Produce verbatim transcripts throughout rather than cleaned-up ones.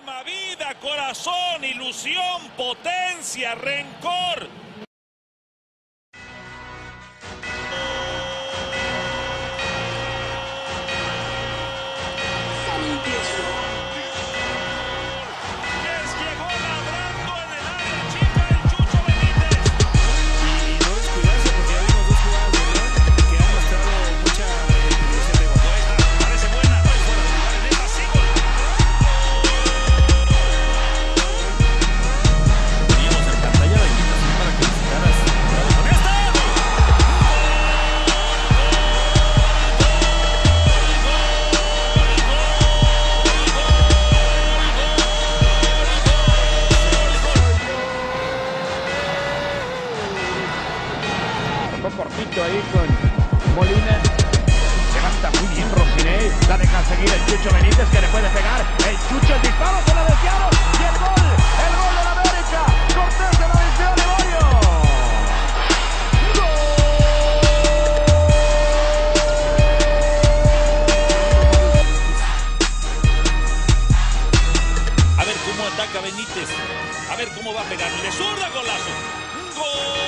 alma, vida, corazón, ilusión, potencia, rencor. Cortito ahí con Molina. Levanta muy bien Rosiné. La deja seguir el Chucho Benítez, que le puede pegar. El Chucho, el disparo, se lo desviaron. Y el gol, el gol de la América. Cortés se lo desvió a Liborio. A ver cómo ataca Benítez. A ver cómo va a pegarle. De zurda, golazo. ¡Gol!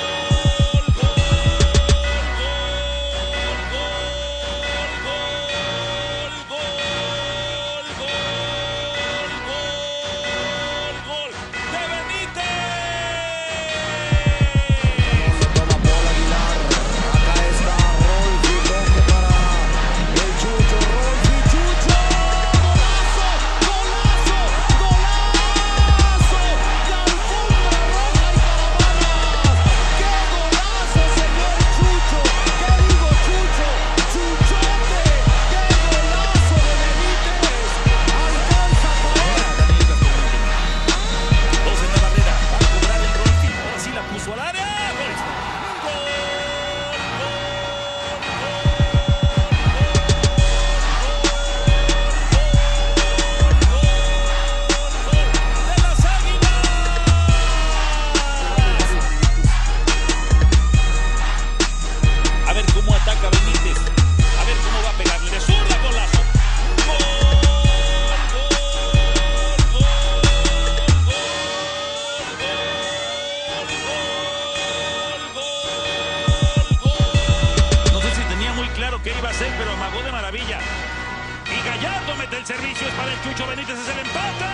Que iba a ser, pero amagó de maravilla. Y Gallardo mete el servicio, es para el Chucho Benítez, es el empate.